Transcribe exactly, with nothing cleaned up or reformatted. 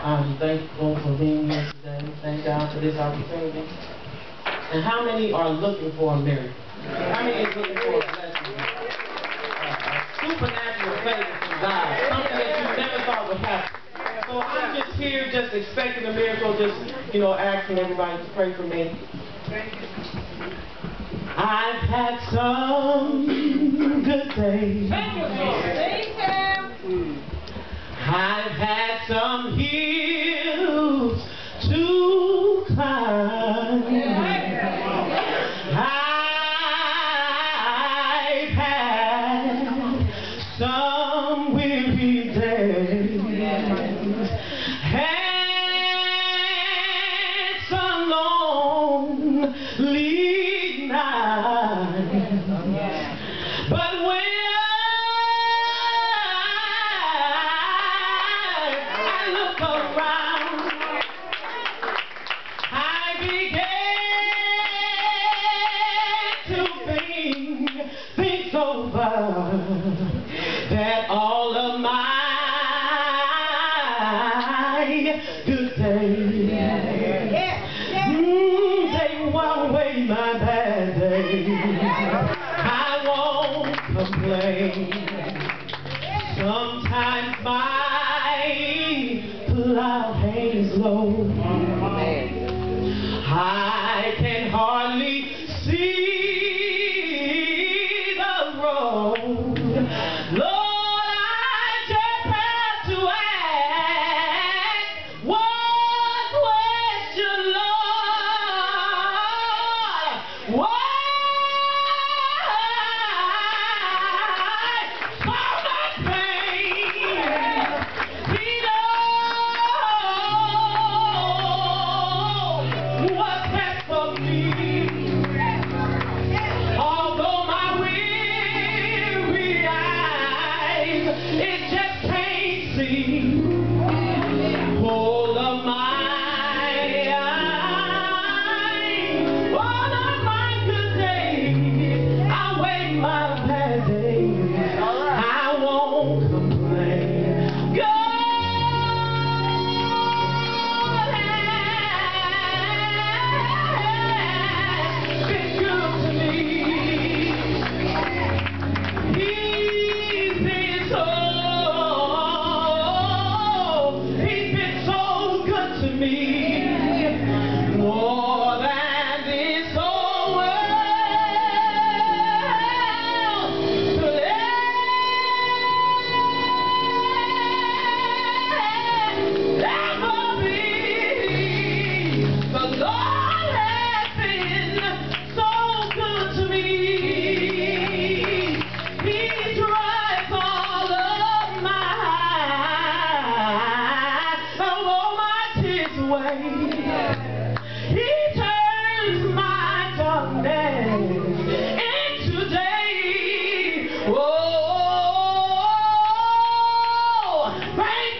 I'm thankful for being here today. Thank God for this opportunity. And how many are looking for a miracle? How many is looking for a blessing? A supernatural favor from God. Something that you never thought would happen. So I'm just here just expecting a miracle, just, you know, asking everybody to pray for me. I've had some good days. Thank you, Lord. Thank you. I've had some hills to climb. I've had some weary days. Had some lonely nights. But when things over, that all of my good days, yeah. Yeah. Yeah. Mm, they won't away my bad days. I won't complain. Sometimes my cloud hangs low. I can hardly see. Lord, I just have to ask one question, Lord. Why so much pain? He knows what's best for me. Although my it just can't see all of my eyes, all of my good days. I wait my bad days. I won't complain. God has been good to me. More than this whole world could ever be. The Lord has been so good to me. He dries all of my eyes, all my tears away. He turns my darkness into day. Oh, thank